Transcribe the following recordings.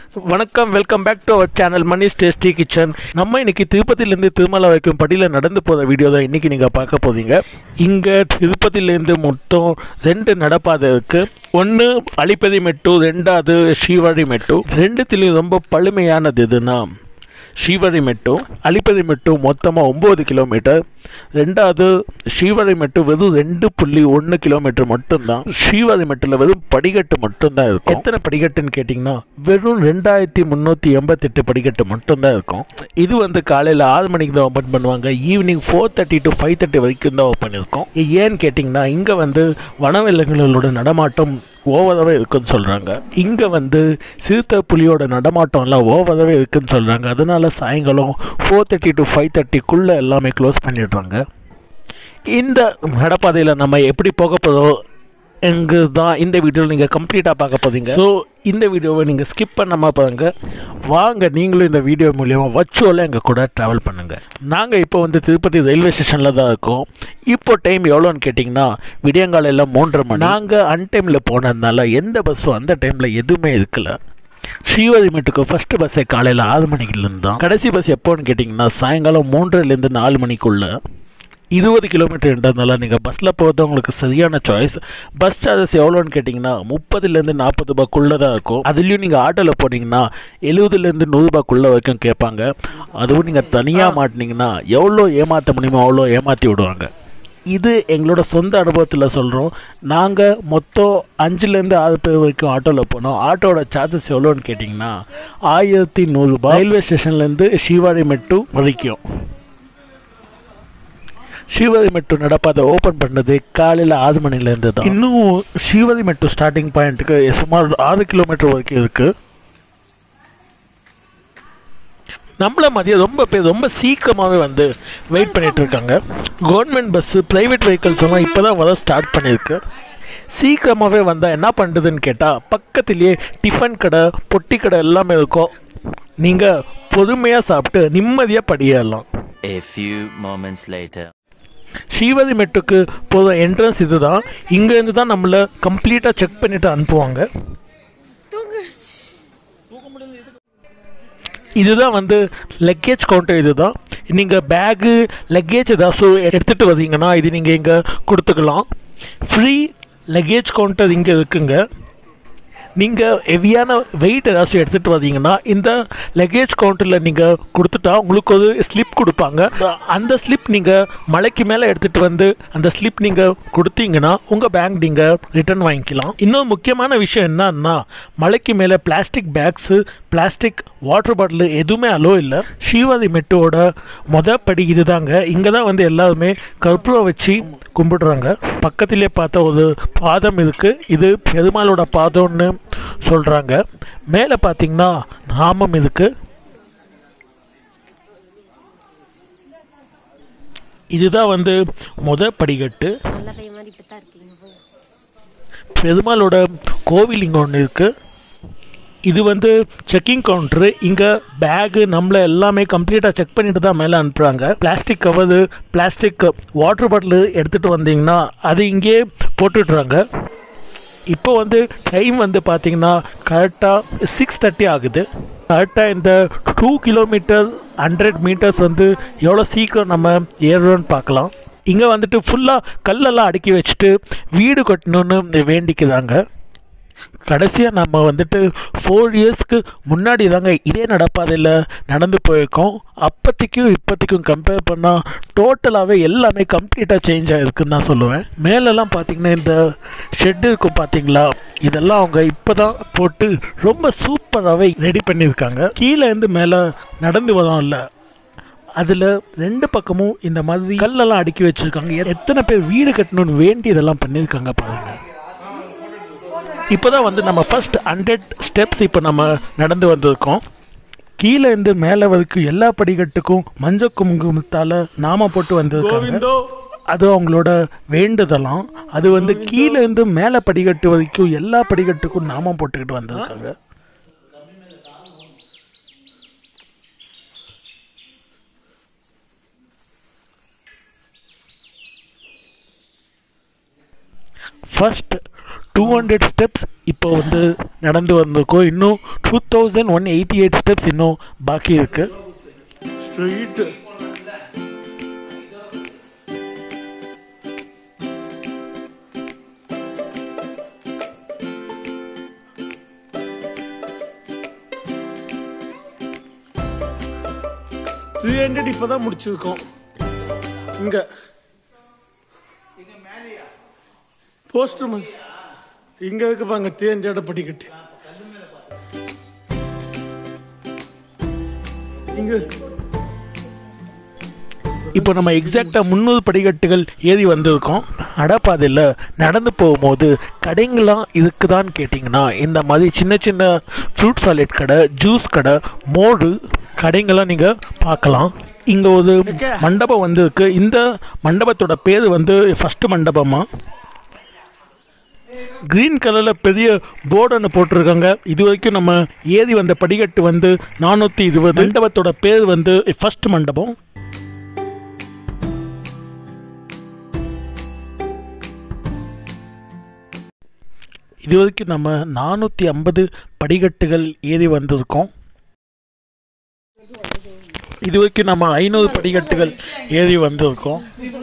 வணக்கம், welcome back to our channel Mani's tasty kitchen. நம்ம இன்னைக்கு திருப்பதியிலேருந்து திருமலை வரைக்கும் படியில் நடந்து போகிற வீடியோ தான் இன்றைக்கி நீங்கள் பார்க்க போகிறீங்க. இங்கே திருப்பதியிலேருந்து மொத்தம் 2 நடப்பாதை இருக்குது. ஒன்று அலிப்பதி மெட்டு, ரெண்டாவது ஸ்ரீவாரி மெட்டு. ரெண்டுத்துலேயும் ரொம்ப பழமையானது எதுனா ஸ்ரீவாரி மெட்டு. அலிப்பதி மெட்டு மொத்தமாக 9 கிலோமீட்டர். ரெண்டாவது ஸ்ரீவாரி மெட்டு வெறும் 2.1 கிலோமீட்டர் மட்டும்தான். ஸ்ரீவாரி மெட்டில் வெறும் படிக்கட்டு மட்டும்தான் இருக்கும். எத்தனை படிக்கட்டுன்னு கேட்டிங்கன்னா வெறும் 2388 படிக்கட்டு மட்டும்தான் இருக்கும். இது காலையில் 6 மணிக்கு தான் ஓப்பன் பண்ணுவாங்க. ஈவினிங் 4:30 to 5:30 வரைக்கும் தான் ஓப்பன் இருக்கும். ஏன்னு கேட்டிங்கன்னா இங்கே வனவிலங்குகளோட நடமாட்டம் ஓவராகவே இருக்குன்னு சொல்கிறாங்க. இங்கே சிறுத்தை புலியோட நடமாட்டம்லாம் ஓவராகவே இருக்குன்னு சொல்கிறாங்க. அதனால சாயங்காலம் 4:30 to 5:30க்குள்ளே எல்லாமே க்ளோஸ் பண்ணிடுறாங்க. இந்த நடப்பாதையில் நம்ம எப்படி போக போகிறோம் தான் இந்த வீடியோவில் நீங்கள் கம்ப்ளீட்டாக பார்க்க போகிறீங்க. ஸோ இந்த வீடியோவை நீங்கள் ஸ்கிப் பண்ணாமல் பாருங்கள். வாங்க நீங்களும் இந்த வீடியோ மூலியமாக வர்ச்சுவலாக எங்கள் கூட ட்ராவல் பண்ணுங்கள். நாங்கள் இப்போ திருப்பதி ரயில்வே ஸ்டேஷனில் தான் இருக்கோம். இப்போ டைம் எவ்வளோன்னு கேட்டிங்கன்னா விடியங்காலையில் 3:30 மணி. நாங்கள் அன்டைமில் போனதுனால எந்த பஸ்ஸும் அந்த டைமில் எதுவுமே இருக்கல. ஸ்ரீவாரி மெட்டுக்கு ஃபஸ்ட்டு பஸ்ஸே காலையில் 6 மணிக்குலேருந்து தான். கடைசி பஸ் எப்போன்னு கேட்டிங்கன்னா சாயங்காலம் 3:30லேருந்து 4 மணிக்குள்ளே 20 கிலோமீட்டர்ன்றதுனால நீங்கள் பஸ்ஸில் போகிறது உங்களுக்கு சரியான சாய்ஸ். பஸ் சார்ஜஸ் எவ்வளோன்னு கேட்டிங்கன்னா 30லேருந்து 40 ரூபாய்க்குள்ளே தான் இருக்கும். அதுலேயும் நீங்கள் ஆட்டோவில் போனீங்கன்னா 70லேருந்து 100 ரூபாய்க்குள்ளே வரைக்கும் கேட்பாங்க. அதுவும் நீங்கள் தனியாக மாட்டினீங்கன்னா எவ்வளோ ஏமாற்ற முடியுமோ அவ்வளோ ஏமாற்றி விடுவாங்க. இது எங்களோட சொந்த அனுபவத்தில் சொல்கிறோம். நாங்கள் மொத்தம் 5லேருந்து 6 பேர் வரைக்கும் ஆட்டோவில் போனோம். ஆட்டோட சார்ஜஸ் எவ்வளோன்னு கேட்டிங்கன்னா 1100 ரூபாய். ரயில்வே ஸ்டேஷன்லேருந்து ஸ்ரீவாரி மெட்டு வரைக்கும். ஸ்ரீவாரி மெட்டு நடப்பாதை ஓப்பன் பண்ணது காலையில் 6 மணிலேருந்து தான். இன்னும் ஸ்ரீவாரி மெட்டு ஸ்டார்டிங் பாயிண்ட்டுக்கு சுமார் 6 கிலோமீட்டர் வரைக்கும் இருக்குது. நம்மளை மாதிரியே ரொம்ப பேர் ரொம்ப சீக்கிரமாகவே வெயிட் பண்ணிகிட்டு இருக்காங்க. கவர்மெண்ட் பஸ்ஸு, ப்ரைவேட் வெஹிக்கல்ஸ் எல்லாம் இப்போ தான் வர ஸ்டார்ட் பண்ணியிருக்கு. சீக்கிரமாகவே வந்தால் என்ன பண்ணுறதுன்னு கேட்டால் பக்கத்துலேயே டிஃபன் கடை, பொட்டி கடை எல்லாமே இருக்கும். நீங்கள் பொறுமையாக சாப்பிட்டு நிம்மதியாக படியேறலாம். ஸ்ரீவாரி மெட்டுக்கு போகிற என்ட்ரன்ஸ் இது தான். இங்கேருந்து தான் நம்மளை கம்ப்ளீட்டாக செக் பண்ணிவிட்டு அனுப்புவாங்க. இதுதான் லக்கேஜ் கவுண்டர். இது தான் நீங்கள் பேகு, லக்கேஜ் ஏதாச்சும் எடுத்துகிட்டு வந்தீங்கன்னா இது நீங்கள் இங்கே கொடுத்துக்கலாம். ஃப்ரீ லக்கேஜ் கவுண்டர் இங்கே இருக்குங்க. நீங்கள் ஹெவியான வெயிட் ஏதாச்சும் எடுத்துகிட்டு வந்தீங்கன்னா இந்த லக்கேஜ் கவுண்டரில் நீங்கள் கொடுத்துட்டா உங்களுக்கு ஒரு ஸ்லிப் கொடுப்பாங்க. அந்த ஸ்லிப் நீங்கள் மலைக்கு மேலே எடுத்துகிட்டு அந்த ஸ்லிப் நீங்கள் கொடுத்தீங்கன்னா உங்கள் பேக் நீங்கள் ரிட்டர்ன் வாங்கிக்கலாம். இன்னொரு முக்கியமான விஷயம் என்னன்னா மலைக்கு மேலே plastic bags, plastic water bottle எதுவுமே அலோ இல்லை. ஸ்ரீவாரி மெட்டுவோட படி இது தாங்க. இங்கே தான் எல்லாருமே கற்பூரம் வச்சு கும்பிடுறாங்க. பக்கத்திலே பார்த்தா ஒரு பாதம் இருக்குது. இது பெருமாளோட பாதம்னு சொல்கிறாங்க. மேலே பார்த்தீங்கன்னா நாமம் இருக்குது. இதுதான் படிக்கட்டு. பெருமாளோட கோவில் இங்கே ஒன்று இருக்குது. இது செக்கிங் கவுண்டரு. இங்கே பேகு நம்மளை எல்லாமே கம்ப்ளீட்டாக செக் பண்ணிட்டு தான் மேலே அனுப்புகிறாங்க. Plastic cover, plastic water bottle எடுத்துகிட்டு வந்தீங்கன்னா அது இங்கே போட்டுடுறாங்க. இப்போ டைம் பார்த்தீங்கன்னா கரெக்டாக 6:30 ஆகுது. கரெக்டாக இந்த 2 கிலோமீட்டர் 100 மீட்டர்ஸ் எவ்வளோ சீக்கிரம் நம்ம ஏறுறோன்னு பார்க்கலாம். இங்கே ஃபுல்லாக கல்லெல்லாம் அடுக்கி வச்சுட்டு வீடு கட்டணுன்னு வேண்டிக்கிறாங்க. கடைசியாக நம்ம 4 இயர்ஸ்க்கு முன்னாடி தாங்க இதே நடப்பாதையில் நடந்து போயிருக்கோம். அப்போதைக்கும் இப்போதைக்கும் கம்பேர் பண்ணால் டோட்டலாகவே எல்லாமே கம்ப்ளீட்டாக சேஞ்ச் ஆகிருக்குன்னு தான் சொல்லுவேன். மேலெல்லாம் பார்த்திங்கன்னா இந்த ஷெட் இருக்கும் பார்த்தீங்களா, இதெல்லாம் அவங்க இப்போ தான் போட்டு ரொம்ப சூப்பராகவே ரெடி பண்ணியிருக்காங்க. கீழேருந்து மேலே நடந்து வரோம்ல, அதில் 2 பக்கமும் இந்த மாதிரி கல்லெல்லாம் அடுக்கி வச்சுருக்காங்க. எத்தனை பேர் வீடு கட்டணும்னு வேண்டி இதெல்லாம் பண்ணியிருக்காங்க பாருங்கள். இப்போ தான் நம்ம ஃபஸ்ட் 100 ஸ்டெப்ஸ் இப்போ நம்ம நடந்து வந்திருக்கோம். கீழே இருந்து மேலே வரைக்கும் எல்லா படிக்கட்டுக்கும் மஞ்சள் குங்குமத்தால் நாம போட்டு வந்திருக்காங்க. அது அவங்களோட வேண்டுதலாம். அது கீழே இருந்து மேலே படிக்கட்டு வரைக்கும் எல்லா படிக்கட்டுக்கும் நாமம் போட்டுக்கிட்டு வந்திருக்காங்க. ஃபர்ஸ்ட் 200 ஸ்டெப்ஸ் இப்போ வந்து நடந்து வந்திருக்கோம். இன்னும் 2188 ஸ்டெப்ஸ் இன்னும் பாக்கி இருக்கு. ஸ்ட்ரெயிட் 300 இப்பதான் முடிச்சிருக்கோம். இங்க போஸ்டர் இங்க இருக்கு பாங்க 300 படிக்கட்டு. இங்க இப்போ நம்ம எக்ஸாக்டா 300 படிக்கட்டுகள் ஏறி வந்திருக்கோம். நடப்பாதையில் நடந்து போகும்போது கடைங்களாம் இருக்குதான்னு கேட்டிங்கன்னா இந்த மாதிரி சின்ன சின்ன ஃப்ரூட் சாலட் கடை, ஜூஸ் கடை, மோடு கடைங்களாம் நீங்கள் பார்க்கலாம். இங்கே ஒரு மண்டபம் வந்திருக்கு. இந்த மண்டபத்தோட பேர் வந்து ஃபஸ்ட்டு மண்டபமா. கிரீன் கலரில் பெரிய போர்டு ஒன்று போட்டிருக்காங்க. இது வரைக்கும் நம்ம ஏறி வந்த படிக்கட்டு வந்து 420. மண்டபத்தோட பேர் வந்து ஃபஸ்ட் மண்டபம். இது வரைக்கும் நம்ம 450 படிக்கட்டுகள் ஏறி வந்திருக்கோம். இது வரைக்கும் நம்ம 500 படிக்கட்டுகள் ஏறி வந்திருக்கோம்.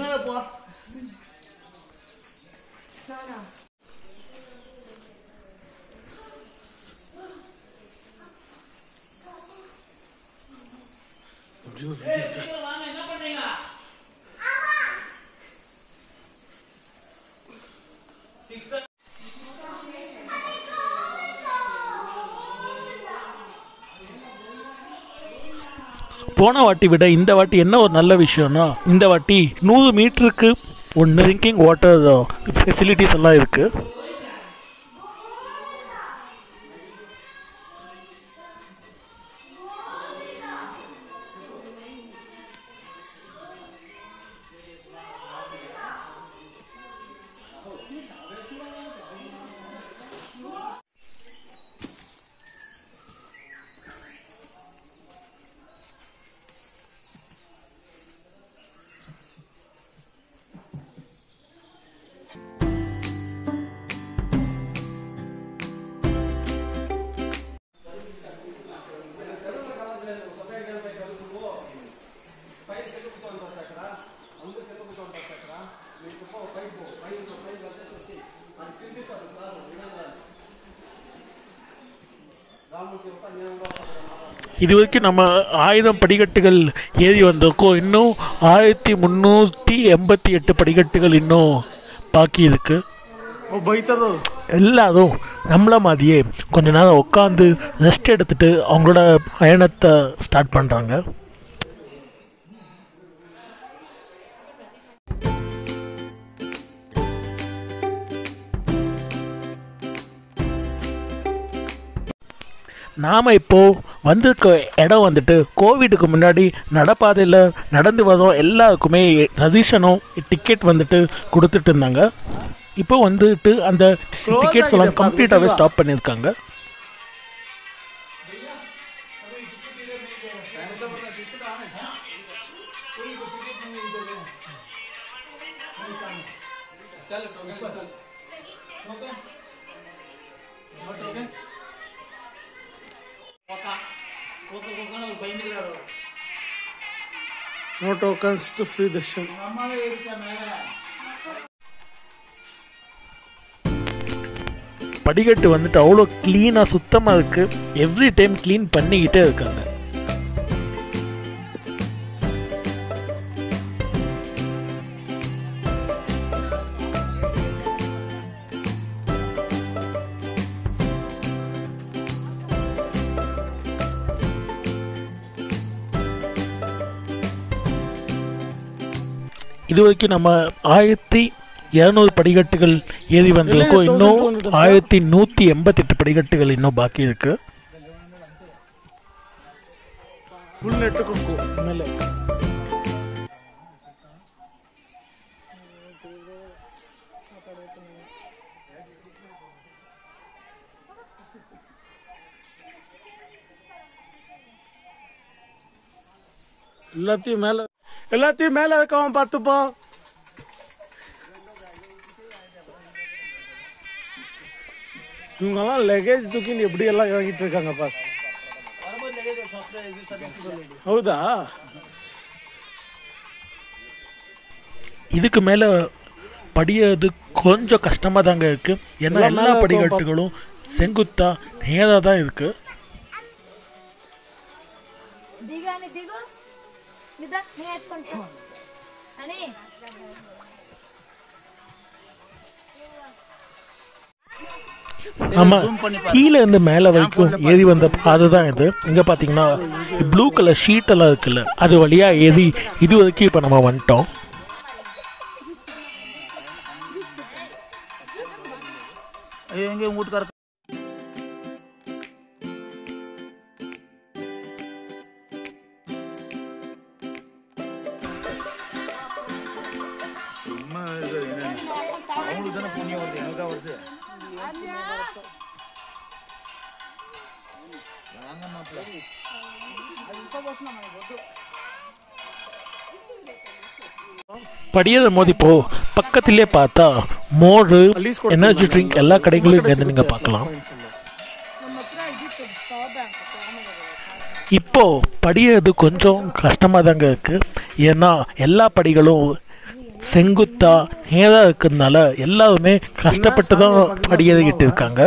போன வாட்டி விட இந்த வாட்டி என்ன ஒரு நல்ல விஷயம்னா, இந்த வாட்டி 100 மீட்டருக்கு ஒரு ட்ரிங்கிங் வாட்டர் ஃபெசிலிட்டிஸ் எல்லாம் இருக்குது. இது வரைக்கும் நம்ம 1000 படிக்கட்டுகள் ஏறி வந்திருக்கோம். இன்னும் 1388 படிக்கட்டுகள் இன்னும் பாக்கி இருக்கு. எல்லாரும் நம்மள மாதிரியே கொஞ்ச நேரம் உட்காந்து ரெஸ்ட் எடுத்துட்டு அவங்களோட பயணத்தை ஸ்டார்ட் பண்ணுறாங்க. நாம் இப்போது வந்திருக்க இடம் வந்துட்டு கோவிடுக்கு முன்னாடி நடப்பாதையில் நடந்து வரோம் எல்லாருக்குமே ட்ரெடிஷனும் டிக்கெட் வந்துட்டு கொடுத்துட்டு இருந்தாங்க. இப்போ வந்துட்டு அந்த டிக்கெட்ஸ் எல்லாம் கம்ப்ளீட்டாகவே ஸ்டாப் பண்ணியிருக்காங்க. No tokens to free darshan. படிக்கட்டு வந்துட்டு அவ்வளோ க்ளீனாக சுத்தமாக இருக்குது. எவ்ரி டைம் க்ளீன் பண்ணிக்கிட்டே இருக்காங்க. இது வரைக்கும் நம்ம 1200 படிக்கட்டுகள் ஏறி வந்திருக்கோம். இன்னும் 1188 படிக்கட்டுகள் இன்னும் பாக்கி இருக்கு. எல்லாத்தையும் மேல இருக்கவன் பார்த்துப்போம். இவங்கெல்லாம் லக்கேஜ் தூக்கின்னு எப்படி எல்லாம் இறங்கிட்டு இருக்காங்கப்பா. ಹೌದಾ? இதுக்கு மேலே படியது கொஞ்சம் கஷ்டமாக தாங்க இருக்குது. ஏன்னா எல்லா படிக்கட்டுகளும் செங்குத்தா நேராக தான் இருக்குது. ஆமாம், கீழே இருந்து மேலே வரைக்கும் ஏறி வந்த பாதை தான் இது. இங்கே பார்த்தீங்கன்னா ப்ளூ கலர் ஷீட்டெல்லாம் இருக்குல்ல, அது வழியாக ஏறி இது வரைக்கும் இப்போ நம்ம வந்துட்டோம். படியதை மோதிப்போ பக்கத்திலே பார்த்தா மோரு, எனர்ஜி ட்ரிங்க் எல்லா கடைகளும் இருந்து நீங்க பார்க்கலாம். இப்போ படியது கொஞ்சம் கஷ்டமா தாங்க இருக்கு. ஏன்னா எல்லா படிகளும் செங்குத்தா நேரா இருக்கிறதுனால எல்லாருமே கஷ்டப்பட்டு தான் படியேறிக்கிட்டு இருக்காங்க.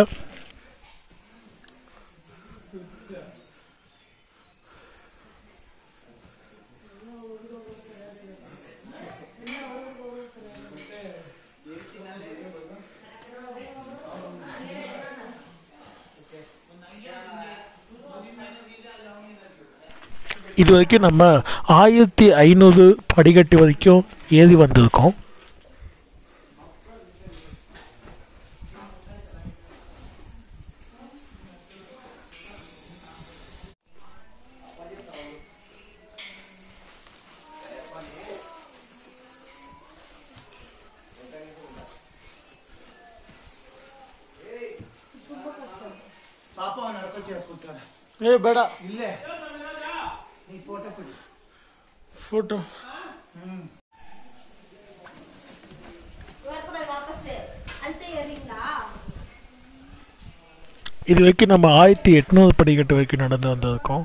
இது வரைக்கும் நம்ம 1500 படிக்கட்டு வரைக்கும் ஏறி வந்திருக்கோம். ಬೇಡ ಇಲ್ಲೇ ಫೋಟೋ இது வரைக்கும் நம்ம 1800 படிக்கட்டு வரைக்கும் நடந்து வந்திருக்கோம்.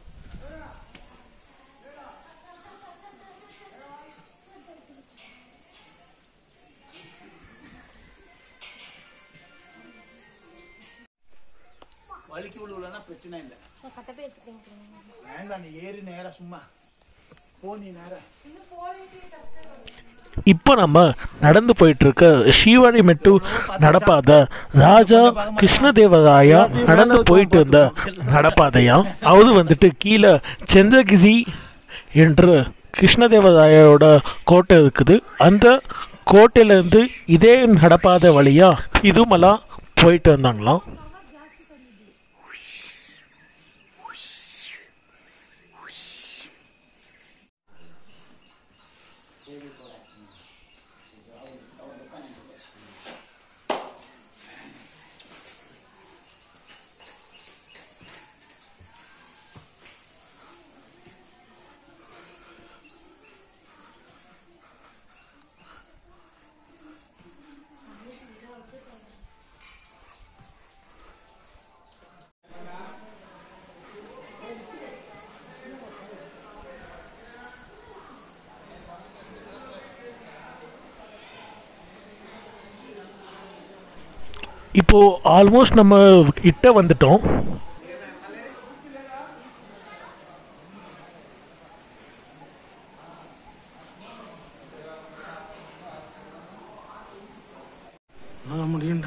வலிக்கு உள்ளனா பிரச்சனை இல்லை. வேண்டாம், நீ ஏறி நேரா சும்மா போனி நேரா. இப்போ நம்ம நடந்து போயிட்டு இருக்க ஸ்ரீவாரி மெட்டு நடப்பாதை ராஜா கிருஷ்ணதேவராயா நடந்து போயிட்டு இருந்த நடப்பாதையா. அவரு வந்துட்டு கீழே சந்திரகிரி என்ற கிருஷ்ணதேவராயோட கோட்டை இருக்குது. அந்த கோட்டையிலேருந்து இதே நடப்பாதை வழியா திருமலா போயிட்டு வந்தாங்களாம். இப்போ ஆல்மோஸ்ட் நம்ம கிட்ட வந்துட்டோம். முடியும்டா.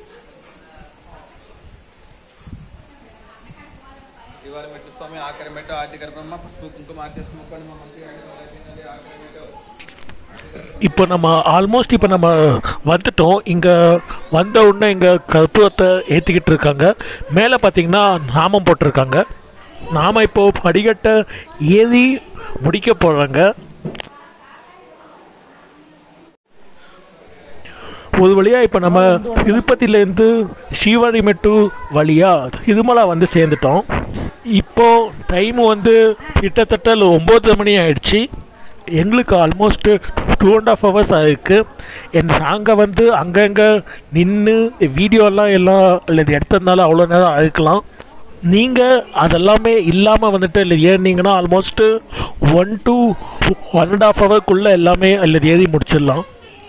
శ్రీవారి మెట్టు స్వామి ఆఖరి మెట్టు ఆది గర్భమ్మ పసుపు కుంకుమ ఆది స్మోకని మంచిగా ఆఖరి మెట్టు. இப்போ நம்ம ஆல்மோஸ்ட் இப்போ நம்ம வந்துட்டோம். இங்கே வந்த உடனே இங்கே கற்பூரத்தை ஏற்றிக்கிட்டு இருக்காங்க. மேலே பார்த்தீங்கன்னா நாமம் போட்டிருக்காங்க. நாம இப்போது படிக்கட்டை ஏறி முடிக்க போகிறாங்க. ஒரு வழியாக இப்போ நம்ம திருப்பதியிலேருந்து ஸ்ரீவாரி மெட்டு வழியாக திருமலா வந்து சேர்ந்துட்டோம். இப்போது டைமு வந்து கிட்டத்தட்ட 9 மணி ஆயிடுச்சு. எங்களுக்கு ஆல்மோஸ்ட் 2.5 hours ஆயிருக்கு. நாங்கள் வந்து அங்கங்கே நின்று வீடியோலாம் எல்லாம் இல்லை எடுத்ததுனால அவ்வளோ நேரம் ஆயிருக்கலாம். நீங்கள் அதெல்லாமே இல்லாமல் வந்துட்டு இல்லை ஏறினீங்கன்னா ஆல்மோஸ்ட்டு 1 to 1.5 hourக்குள்ளே எல்லாமே இல்லை ஏறி முடிச்சிடலாம்.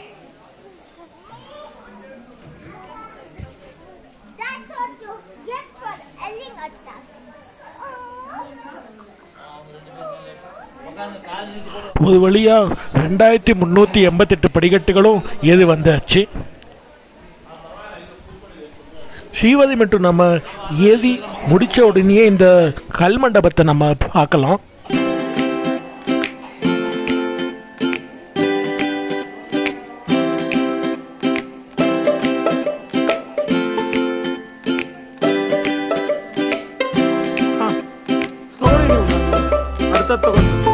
ஒரு வழியாக 2388 படிக்கட்டுகளும் ஏறி வந்தாச்சு. ஸ்ரீவாரி மெட்டு நம்ம ஏறி முடித்த உடனே இந்த கல் மண்டபத்தை நம்ம பார்க்கலாம். அடுத்த